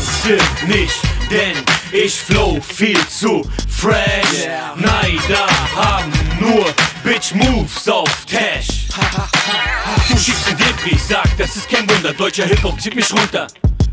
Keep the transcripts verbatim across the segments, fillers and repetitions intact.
Fronte nicht, denn ich flow viel zu fresh. Yeah. Neider haben nur Bitch Moves auf Tash. Du schiebst den Depri, sag, das ist kein Wunder, deutscher Hip-Hop zieht mich runter.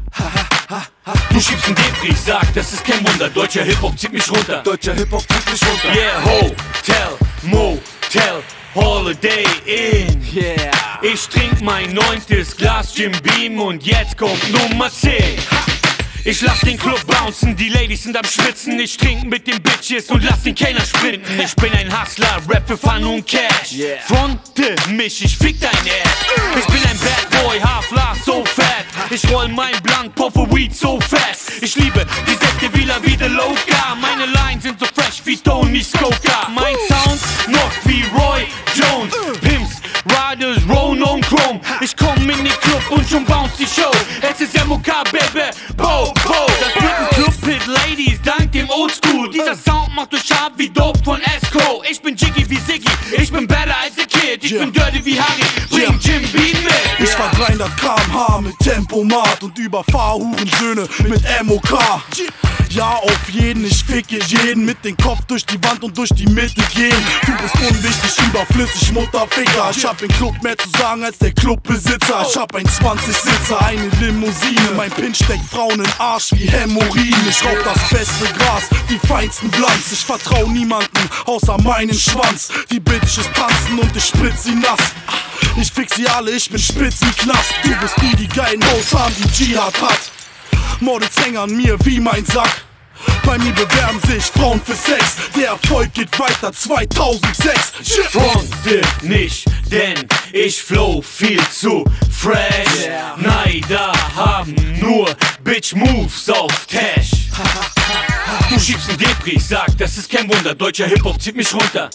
Du schiebst den Depri, sag, das ist kein Wunder, deutscher Hip-Hop zieht mich runter. Deutscher Hip-Hop zieht mich runter. Yeah, Hotel, Motel, Holiday Inn. Yeah. Ich trink mein neuntes Glas Jim Beam und jetzt kommt Nummer zehn. Ich lass den Club bouncen, die Ladies sind am Schwitzen. Ich trink mit den Bitches und lass den Kellner sprinten. Ich bin ein Hustler, Rap für Fun und Cash. Yeah. Fronte mich, ich fick dein Ass. Ich bin ein Bad Boy, Hafler, so fat. Ich roll mein Blunt, puffe Weed so fast. Ich liebe die Sekte wie La Vida Loca. Meine Lines sind so fresh wie Tony Skoka. Mein Sound noch wie Roy Jones. Pimps, Riders, Roll on Chrome. Ich komm in den Club und schon bounce die Show. Es ist M O K, Baby, Bo, Bo. Das wird ein Club-Hit, Ladies, dank dem Oldschool. Dieser Sound macht euch hart wie Dope von Esco. Ich bin Jiggy wie Ziggy, ich bin better als a Kid. Ich yeah. bin dirty wie Harry, bring yeah. Jim Beam mit. Ich fahr dreihundert Kilometer pro Stunde mit Tempomat und überfahr Hurensöhne mit M O K. Ja, auf jeden, ich ficke jeden, mit dem Kopf durch die Wand und durch die Mitte gehen. Du bist unwichtig, überflüssig, Mutterficker. Ich hab im Club mehr zu sagen als der Clubbesitzer. Ich hab ein zwanzig Sitzer, eine Limousine. Mein Pin steckt Frauen in Arsch wie Hämorrhoiden. Ich rauch das beste Gras, die feinsten Blunts. Ich vertrau niemanden, außer meinen Schwanz. Die Bitches tanzen und ich spritz sie nass. Ich fix sie alle, ich bin Spitzenknast. Du bist die, die geilen Hoes haben, die Dschihad hat. Mordet Sänger an mir wie mein Sack. Bei mir bewerben sich Frauen für Sex. Der Erfolg geht weiter zweitausendsechs. Fronte nicht, denn ich flow viel zu fresh. Yeah. Neider haben nur Bitch Moves auf Tash. Du schiebst den Depri, sag, das ist kein Wunder, deutscher Hip-Hop zieht mich runter.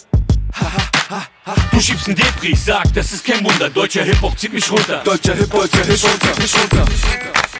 Du schiebst den Depri, sag, das ist kein Wunder, deutscher Hip-Hop zieht mich runter. Deutscher Hip-Hop zieht mich runter.